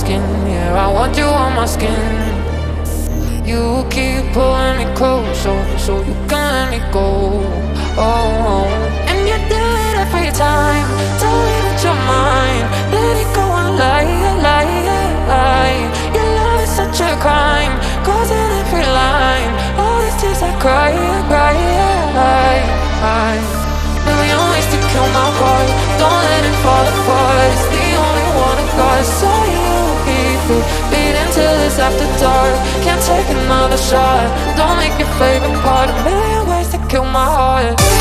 skin, yeah, I want you on my skin. You keep pulling me close, so you can let me go. Oh, and you do it every time. Tell me that you're mine. Let it go and lie. Your love is such a crime, causing every line. All these tears I cry. Million ways to kill my heart. Don't let it fall apart. It's the only one I got. So you keep it beating till it's after dark. Can't take another shot. Don't make your favorite part. A million ways to kill my heart.